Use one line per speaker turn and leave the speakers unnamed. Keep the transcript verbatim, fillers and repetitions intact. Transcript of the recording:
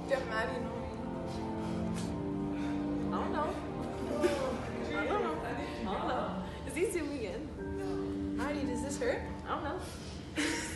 Get mad, you know.
I don't know. I don't know. I don't know. Is he zooming in?
Alrighty, does this hurt?
I don't know.